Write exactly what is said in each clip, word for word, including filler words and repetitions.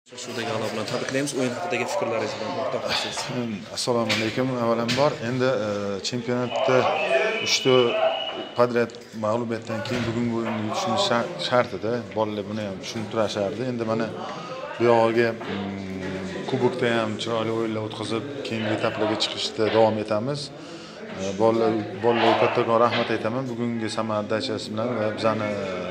Shudagi g'alaba bilan tabriklaymiz. O'yin haqidagi fikrlaringiz bilan o'rtoqlashasiz. Assalomu alaykum. Avvalambor, endi chempionatda uchta podrad mag'lubiyatdan keyin bugungi o'yinni yutishimiz shart-edi. Bolalar buni ham tushunib turashardi. Endi mana bu yog'iga kubokda ham chiroyli o'yinlar o'tkazib, keyingi etaplarga chiqishda davom etamiz. Bolalar bolalarga kattakon rahmat aytaman. Bugungi Samara dachasi bilan va bizani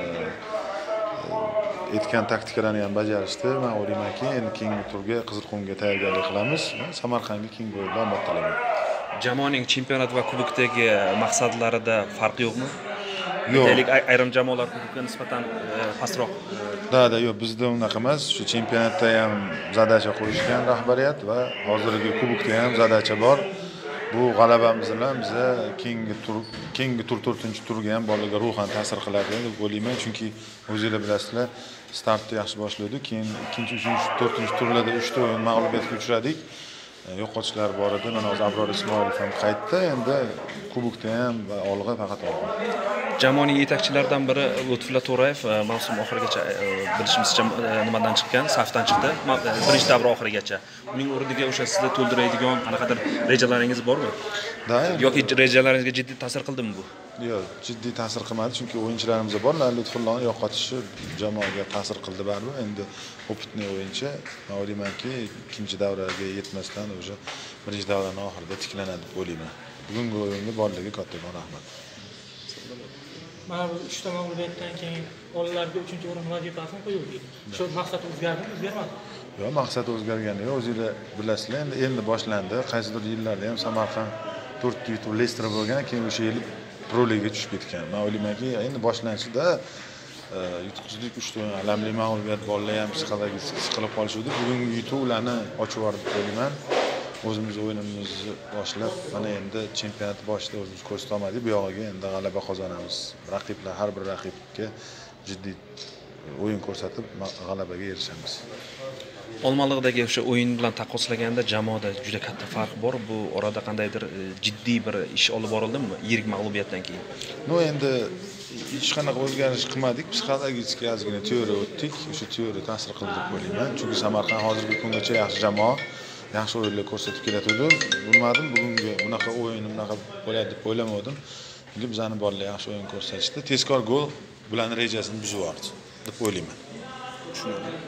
etgan taktikalarni ham bajarishdi. Men o'ylaymanki, endi keyingi turga Qizilqumga tayyorgarlik qilamiz. Samarqandga keyingi o'yinda omad tilayman. Jamoaning chempionat va kubokdagi maqsadlarida farq yo'qmi? Yo'q. Aytaylik, ayrim jamoalar kubokka nisbatan pastroq. Da-da, yo'q, bizda unaqa emas. Shu chempionatda ham zadacha qo'yishgan rahbariyat va hozirgi kubokda ham zadacha bor. Bu g'alabamiz bilan biza keyingi tur keyingi tur to'rtinchi turga ham bolalarga ruhan ta'sir qiladi deb o'ylayman, chunki o'zingizlar bilasizlar, startni yaxshi boshladik, keyin ikkinchi, uchinchi, to'rtinchi turlarda uchta o'yin mag'lubiyatga uchradik. Yo'qotishlar bor edi. Mana hozir Abror Ismoilov ham qaytdi. Endi kubokda ham va olg'a faqat olg'a. Jamoaning yetakchilaridan biri Lutfulla To'rayev mavsum oxirigacha bilishimizcha nimadan chiqqan, safdan chiqdi. Birinchi davra oxirigacha. Uning o'rniga o'sha sizni to'ldiradigan qanaqadir rejalaringiz bormi? Yoki rejalaringizga jiddiy ta'sir qildimi bu? Yo'q, jiddiy ta'sir qilmadi, chunki o'yinchilarimiz bor. Lutfullani yo'qotishi jamoaga ta'sir qildi baribir. Endi opitni o'yinchi, men o'ylaymanki, ikkinchi davraga yetmasdan o'sha birinchi davraning oxirida tiklanadi deb o'ylayman. Bugungi o'yinga bolalarga kattakon rahmat. Mana bu uchta mag'lubiyatdan keyin bolalarga uchinchi o'rin vazifasini qo'yuvdik. Shu maqsad o'zgardimi, o'zgarmadimi? Yo'q, maqsad o'zgargani yo'q. O'zingizlar bilasizlar, endi endi boshlandi. Qaysidir yillarda ham Samarqand to'rt yutib Leicester bo'lgan, keyin o'sha yil Pro Ligaga tushib ketgan. Men o'ylaymanki, endi boshlanishida yutqizdik uchta o'yin, alamli mag'lubiyat, bolalar ham psixologik siqilib qolishdi. Bugungi yutuq ularni ochib yubordi deb o'ylayman. O'zimiz o'yinimizni boshlab, mana endi chempionat boshida o'zimiz ko'rsata olmadik. Bu yog'iga endi g'alaba qozonamiz. Raqiblar har bir raqibga jiddiy o'yin ko'rsatib g'alabaga erishamiz. Olmaliqdagi o'sha o'yin bilan taqqoslaganda jamoada juda katta farq bor. Bu orada qandaydir jiddiy bir ish olib borildimi yirik mag'lubiyatdan keyin? No, endi hech qanaqa o'zgarish qilmadik. Psixologik ozgina teoriya o'tdik. O'sha teoriya ta'sir qildi deb o'ylayman. Chunki Samarqand hozirgi kungacha yaxshi jamoa, yaxshi o'yinlar ko'rsatib kelayotdi. Bilmadim, bugungi bunaqa o'yin bunaqa bo'ladi deb o'ylamadim. Chunki bizani bolalar yaxshi o'yin ko'rsatishdi. Tezkor gol bularning rejasini buzib yubordi deb o'ylayman. Tushunarli.